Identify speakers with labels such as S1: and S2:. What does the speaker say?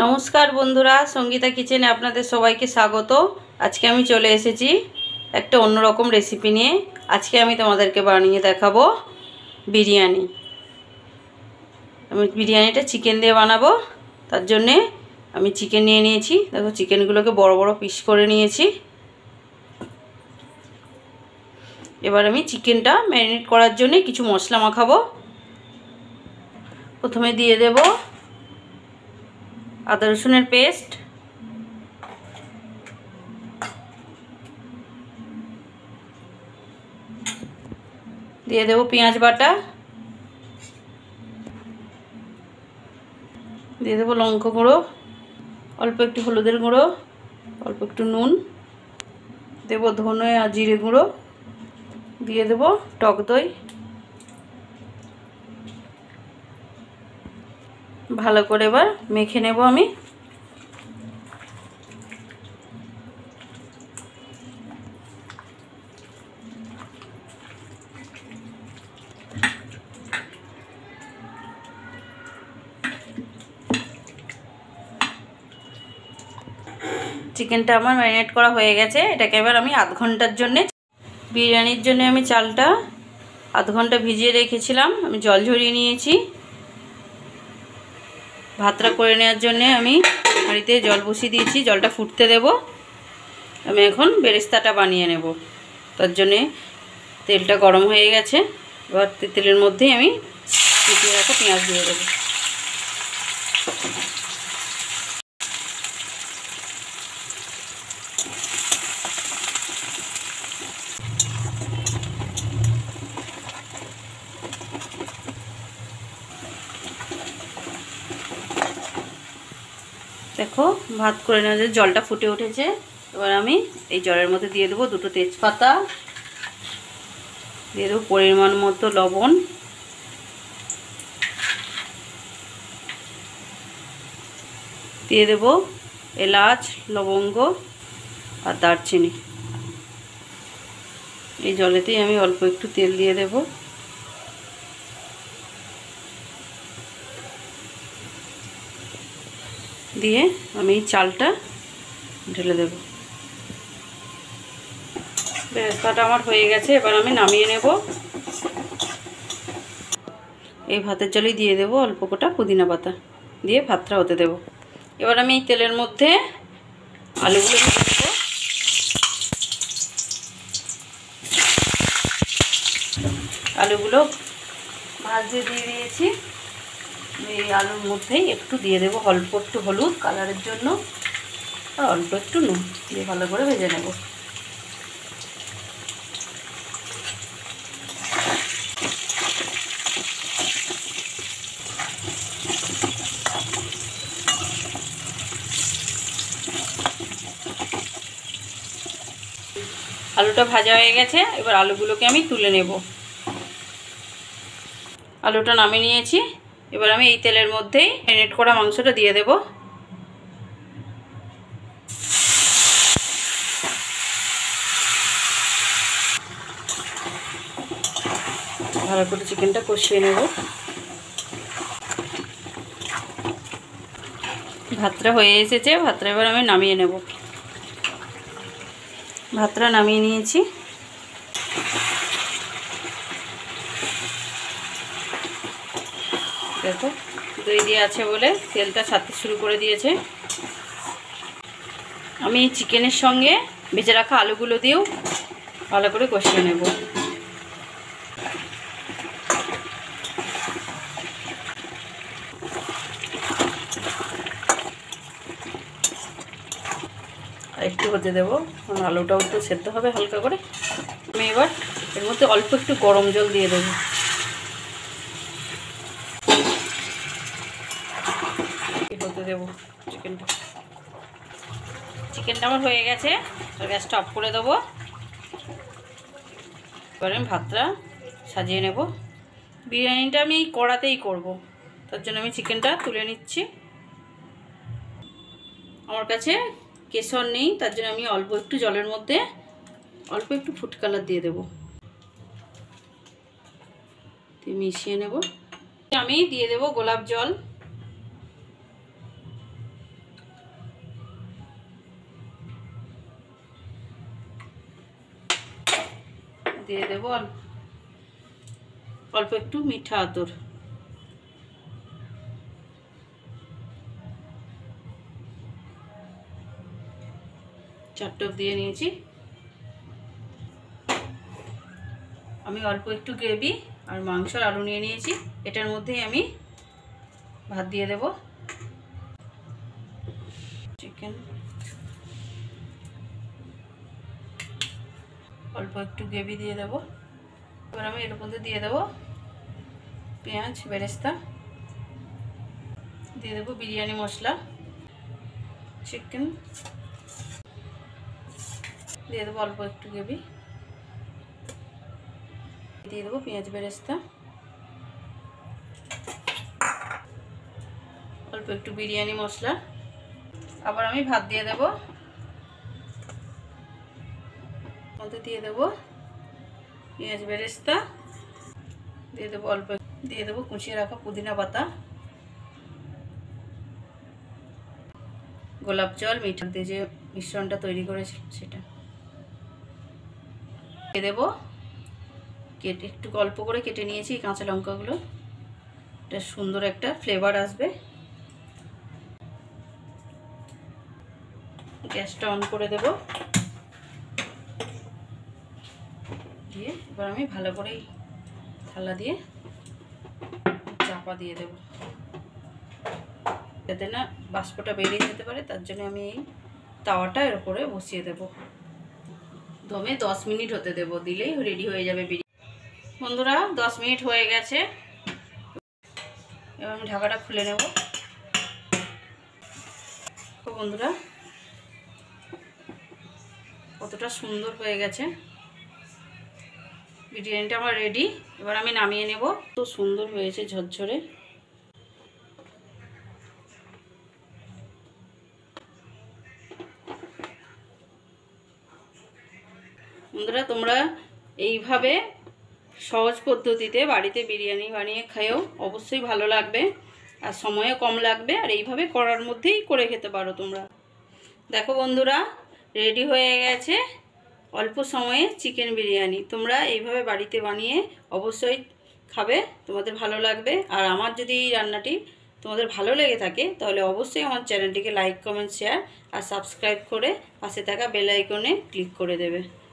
S1: নমস্কার বন্ধুরা, সঙ্গীতা কিচেনে আপনাদের সবাইকে স্বাগত। আজকে আমি চলে এসেছি একটা অন্যরকম রেসিপি নিয়ে। আজকে আমি তোমাদেরকে বানিয়ে দেখাবো বিরিয়ানি। আমি বিরিয়ানিটা চিকেন দিয়ে বানাবো। তার জন্যে আমি চিকেন নিয়ে নিয়েছি। দেখো, চিকেনগুলোকে বড় বড় পিস করে নিয়েছি। এবার আমি চিকেনটা ম্যারিনেট করার জন্য কিছু মশলা মাখাবো। প্রথমে দিয়ে দেব আদা রসুনের পেস্ট, দিয়ে দেব পেঁয়াজ বাটা, দিয়ে দেবো লঙ্কা গুঁড়ো, অল্প একটু হলুদের গুঁড়ো, অল্প একটু নুন, দেব ধনে আর জিরে গুঁড়ো, দিয়ে দেব টক দই। ভালো করে এবার মেখে নেব আমি। চিকেনটা আমার ম্যারিনেট করা হয়ে গেছে। এটাকে এবার আমি আধ ঘন্টার জন্যে, বিরিয়ানির জন্য আমি চালটা আধ ঘন্টা ভিজিয়ে রেখেছিলাম। আমি জল ঝরিয়ে নিয়েছি। ভাতটা করে নেওয়ার জন্যে আমি হাঁড়িতে জল বসিয়ে দিয়েছি। জলটা ফুটতে দেব। আমি এখন বেরেস্তাটা বানিয়ে নেব। তার জন্যে তেলটা গরম হয়ে গেছে। এবার তেলের মধ্যেই আমি কুচিয়ে রাখা পেঁয়াজ দিয়ে দেবো। দেখো, ভাত করে নেওয়া যে জলটা ফুটে উঠেছে। এবার আমি এই জলের মধ্যে দিয়ে দেবো দুটো তেজপাতা, দিয়ে দেবো পরিমাণ মতো লবণ, দিয়ে দেব এলাচ, লবঙ্গ আর দারচিনি। এই জলেতেই আমি অল্প একটু তেল দিয়ে দেব। দিয়ে আমি চালটা ঢেলে দেব। বেরেস্তাটা আমার হয়ে গেছে। এবার আমি নামিয়ে নেব। এই ভাতের জলেই দিয়ে দেব অল্প কটা পুদিনা পাতা, দিয়ে ভাতটা হতে দেব। এবার আমি এই তেলের মধ্যে আলুগুলো ভেজে নেব। আলুগুলো ভাজতে দিয়ে দিয়েছি। এই আলুর মধ্যেই একটু দিয়ে দেবো অল্প একটু হলুদ কালারের জন্য, আর অল্প একটু নুন দিয়ে ভালো করে ভেজে নেব। আলুটা ভাজা হয়ে গেছে। এবার আলুগুলোকে আমি তুলে নেব। আলুটা নামিয়ে নিয়েছি। এবার আমি এই তেলের মধ্যেই ম্যারিনেট করা মাংসটা দিয়ে দেব। ভালো করে চিকেনটা কষিয়ে নেব। ভাতটা হয়ে এসেছে। ভাতটা এবার আমি নামিয়ে নেব। ভাতটা নামিয়ে নিয়েছি। দেখো, দই দিয়ে আছে বলে তেলটা ছাড়তে শুরু করে দিয়েছে। আমি চিকেনের সঙ্গে ভেজে রাখা আলুগুলো দিয়েও ভালো করে কষিয়ে নেব। আর একটু হতে দেবো, কারণ আলুটাও একটু সেদ্ধ হবে হালকা করে। আমি এবার এর মধ্যে অল্প একটু গরম জল দিয়ে দেবো। হতে দেবো চিকেনটা আমার হয়ে গেছে। গ্যাসটা অফ করে দেবো। এবার আমি ভাতটা সাজিয়ে নেব। বিরিয়ানিটা আমি এই কড়াতেই করব। তার জন্য আমি চিকেনটা তুলে নিচ্ছি। আমার কাছে কেশর নেই, তার জন্য আমি অল্প একটু জলের মধ্যে অল্প একটু ফুড কালার দিয়ে দেব, দিয়ে মিশিয়ে নেব। আমি দিয়ে দেব গোলাপ জল। দিয়ে দেবো অল্প একটু মিঠা আতর। চারটে দিয়ে নিয়েছি। আমি অল্প একটু গ্রেভি আর মাংসর আলু নিয়ে নিয়েছি। এটার মধ্যেই আমি ভাত দিয়ে দেব। চিকেন অল্প একটু গ্রেভি দিয়ে দেব। এবার আমি এর মধ্যে দিয়ে দেব পেঁয়াজ বেরেস্তা, দিয়ে দেবো বিরিয়ানি মশলা, চিকেন দিয়ে দেবো অল্প একটু গ্রেভি, দিয়ে দেবো পেঁয়াজ বেরেস্তা, অল্প একটু বিরিয়ানি মশলা। আবার আমি ভাত দিয়ে দেব। মধ্যে দিয়ে দেবো পেঁয়াজ বেরেস্তা, দিয়ে দেবো অল্প, দিয়ে দেবো কুচিয়ে রাখা পুদিনা পাতা, গোলাপ জল, মিঠা দিয়ে যে মিশ্রণটা তৈরি করেছি সেটা দিয়ে দেবো। কেটে একটু অল্প করে কেটে নিয়েছি এই কাঁচা লঙ্কাগুলো, এটা সুন্দর একটা ফ্লেভার আসবে। গ্যাসটা অন করে দেব, দিয়ে এবার আমি ভালো করে থালা দিয়ে চাপা দিয়ে দেব, যাতে না বাষ্পটা বেরিয়ে যেতে পারে। তার জন্য আমি এই তাওয়াটা এর উপরে বসিয়ে দেব। দমে 10 মিনিট হতে দেব, দিলেই রেডি হয়ে যাবে বিরিয়ানি। বন্ধুরা 10 মিনিট হয়ে গেছে, এবার আমি ঢাকাটা খুলে নেব। তো বন্ধুরা কতটা সুন্দর হয়ে গেছে বিরিয়ানিটা আমার রেডি। এবার আমি নামিয়ে নেব। তো সুন্দর হয়েছে ঝরঝরে। বন্ধুরা তোমরা এইভাবে সহজ পদ্ধতিতে বাড়িতে বিরিয়ানি বানিয়ে খাও, অবশ্যই ভালো লাগবে আর সময়ও কম লাগবে। আর এইভাবে করার মধ্যেই করে খেতে পারো তোমরা। দেখো বন্ধুরা রেডি হয়ে গেছে অল্প সময়ে চিকেন বিরিয়ানি। তোমরা এইভাবে বাড়িতে বানিয়ে অবশ্যই খাবে, তোমাদের ভালো লাগবে। আর আমার যদি এই রান্নাটি তোমাদের ভালো লেগে থাকে তাহলে অবশ্যই আমার চ্যানেলটিকে লাইক কমেন্ট শেয়ার আর সাবস্ক্রাইব করে পাশে থাকা বেল আইকনে ক্লিক করে দেবে।